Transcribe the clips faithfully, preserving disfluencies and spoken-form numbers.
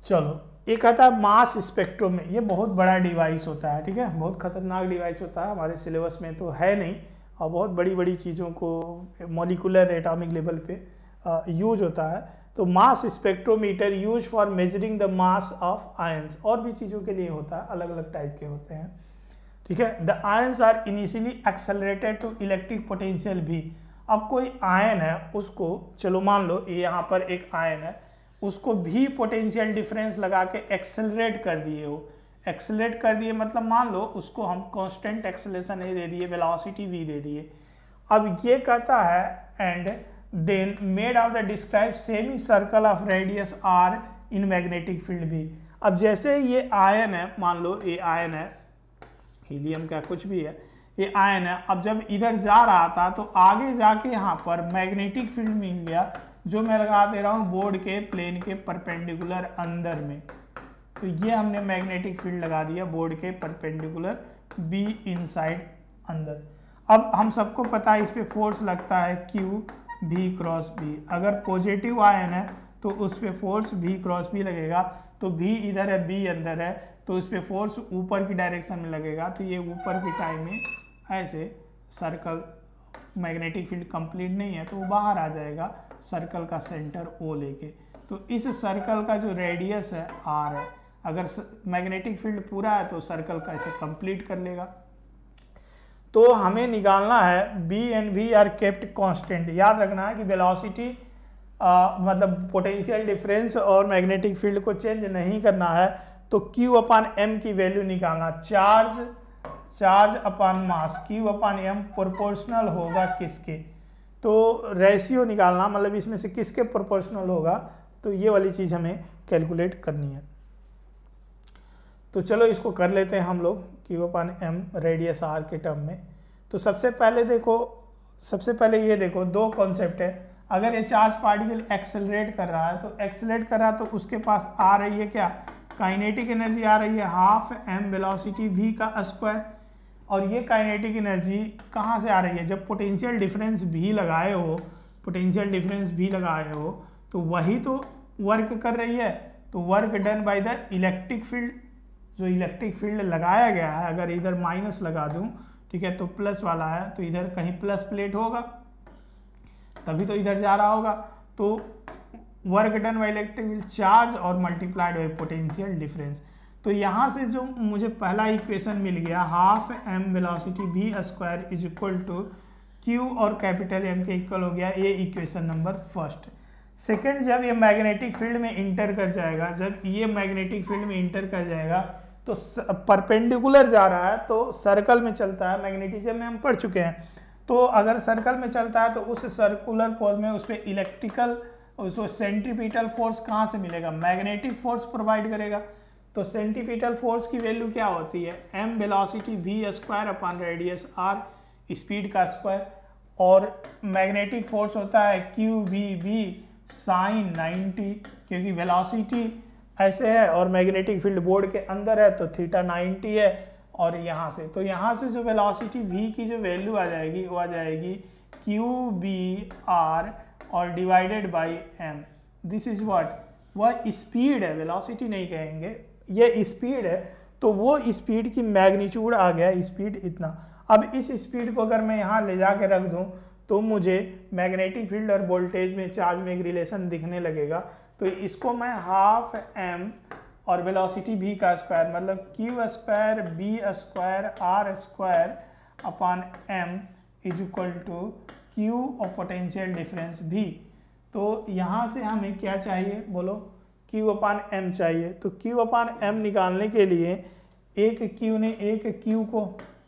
चलो एक आता है मास स्पेक्ट्रोम में, ये बहुत बड़ा डिवाइस होता है, ठीक है, बहुत खतरनाक डिवाइस होता है, हमारे सिलेबस में तो है नहीं, और बहुत बड़ी बड़ी चीज़ों को मॉलिकुलर एटॉमिक लेवल पे यूज होता है। तो mass spectrometer use for measuring the mass of ions, और भी चीज़ों के लिए होता है, अलग अलग टाइप के होते हैं, ठीक है। The ions are initially accelerated to electric potential भी। अब कोई आयन है, उसको चलो मान लो ये यहाँ पर एक आयन है, उसको भी पोटेंशियल डिफरेंस लगा के एक्सेलरेट कर दिए हो, एक्सेलरेट कर दिए मतलब मान लो उसको हम कांस्टेंट एक्सेलरेशन ए दे दिए, वेलोसिटी v दे दिए। अब ये कहता है and then made of the describe semicircle of radius r in magnetic field भी। अब जैसे ये आयन है, मान लो ये आयन है, हीलियम का कुछ भी है, ये आयन है, अब जब इधर जा रहा था तो आगे जाके यहाँ पर मैग्नेटिक फील्ड मिल गया, जो मैं लगा दे रहा हूँ बोर्ड के प्लेन के परपेंडिकुलर अंदर में। तो ये हमने मैग्नेटिक फील्ड लगा दिया बोर्ड के परपेंडिकुलर बी इनसाइड अंदर। अब हम सबको पता है इस पे फोर्स लगता है क्यू भी क्रॉस बी। अगर पॉजिटिव आयन है तो उस पर फोर्स भी क्रॉस बी लगेगा, तो भी इधर है बी अंदर है, तो उस पर फोर्स ऊपर की डायरेक्शन में लगेगा, तो ये ऊपर की टाइम में ऐसे सर्कल, मैग्नेटिक फील्ड कंप्लीट नहीं है तो वो बाहर आ जाएगा सर्कल का सेंटर ओ लेके। तो इस सर्कल का जो रेडियस है आर है, अगर मैग्नेटिक फील्ड पूरा है तो सर्कल का इसे कंप्लीट कर लेगा। तो हमें निकालना है B and we are kept constant. याद रखना है कि वेलोसिटी मतलब पोटेंशियल डिफरेंस और मैग्नेटिक फील्ड को चेंज नहीं करना है, तो Q अपान एम की वैल्यू निकालना। Charge charge upon mass, Q upon M proportional होगा किसके, तो रेशियो निकालना, मतलब इसमें से किसके प्रोपोर्शनल होगा, तो ये वाली चीज़ हमें कैलकुलेट करनी है। तो चलो इसको कर लेते हैं हम लोग, Q upon M radius R के टर्म में। तो सबसे पहले देखो, सबसे पहले ये देखो दो कॉन्सेप्ट है। अगर ये चार्ज पार्टिकल एक्सेलरेट कर रहा है, तो एक्सेलरेट कर रहा है तो उसके पास आ रही है क्या, काइनेटिक एनर्जी आ रही है हाफ एम वेलोसिटी v का स्क्वायर। और ये काइनेटिक एनर्जी कहाँ से आ रही है, जब पोटेंशियल डिफरेंस भी लगाए हो, पोटेंशियल डिफरेंस भी लगाए हो तो वही तो वर्क कर रही है। तो work done by the electric field, जो इलेक्ट्रिक फील्ड लगाया गया है, अगर इधर माइनस लगा दूं, ठीक है, तो प्लस वाला है, तो इधर कहीं प्लस प्लेट होगा तभी तो इधर जा रहा होगा। तो work done by electric field charge और मल्टीप्लाइड बाय पोटेंशियल डिफरेंस। तो यहाँ से जो मुझे पहला इक्वेशन मिल गया, half M velocity V square is equal to Q और कैपिटल एम के इक्वल हो गया, ये इक्वेशन नंबर फर्स्ट। सेकंड, जब ये मैग्नेटिक फील्ड में इंटर कर जाएगा, जब ये मैग्नेटिक फील्ड में इंटर कर जाएगा तो परपेंडिकुलर जा रहा है तो सर्कल में चलता है, मैग्नेटिज्म में हम पढ़ चुके हैं। तो अगर सर्कल में चलता है तो उस सर्कुलर पोज में उस पर इलेक्ट्रिकल, उसको सेंट्रीपिटल फोर्स कहाँ से मिलेगा, मैग्नेटिक फोर्स प्रोवाइड करेगा। तो सेंट्रीपिटल फोर्स की वैल्यू क्या होती है, M velocity V square upon radius R, speed का स्क्वायर, और मैग्नेटिक फोर्स होता है Q V V sine ninety, क्योंकि वेलोसिटी ऐसे है और मैग्नेटिक फील्ड बोर्ड के अंदर है तो थीटा नाइन्टी है। और यहाँ से, तो यहाँ से जो वेलोसिटी v की जो वैल्यू आ जाएगी वो आ जाएगी क्यू बी आर और divided by M. This is what, वह स्पीड है, वेलोसिटी नहीं कहेंगे, ये स्पीड है। तो वो स्पीड की मैग्नीट्यूड आ गया, स्पीड इतना। अब इस स्पीड को अगर मैं यहाँ ले जाके रख दूँ तो मुझे मैग्नेटिक फील्ड और वोल्टेज में, चार्ज में एक रिलेशन दिखने लगेगा। तो इसको मैं हाफ एम और वेलोसिटी v का स्क्वायर, मतलब Q square B square R square upon M is equal to Q और पोटेंशियल डिफरेंस v। तो यहाँ से हमें क्या चाहिए बोलो, q अपान एम चाहिए। तो q अपान एम निकालने के लिए एक q ने एक q को,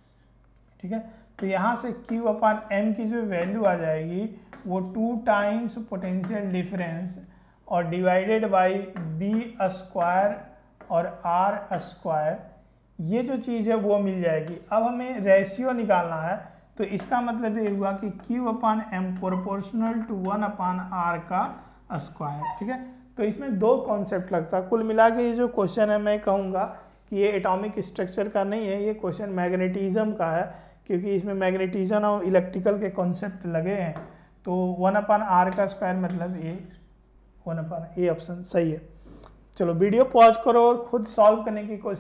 ठीक है, तो यहाँ से q अपान एम की जो वैल्यू आ जाएगी वो टू टाइम्स पोटेंशियल डिफरेंस और डिवाइडेड बाई बी स्क्वायर और आर स्क्वायर, ये जो चीज़ है वो मिल जाएगी। अब हमें रेशियो निकालना है, तो इसका मतलब ये हुआ कि q upon M proportional to one upon R का स्क्वायर, ठीक है। तो इसमें दो कॉन्सेप्ट लगता है। कुल मिला के ये जो क्वेश्चन है मैं कहूँगा कि ये एटॉमिक स्ट्रक्चर का नहीं है, ये क्वेश्चन मैग्नेटिज्म का है, क्योंकि इसमें मैग्नेटिज्म और इलेक्ट्रिकल के कॉन्सेप्ट लगे हैं। तो वन अपान आर का स्क्वायर मतलब ये वन अपान, ये ऑप्शन सही है। चलो वीडियो पॉज करो और खुद सॉल्व करने की कोशिश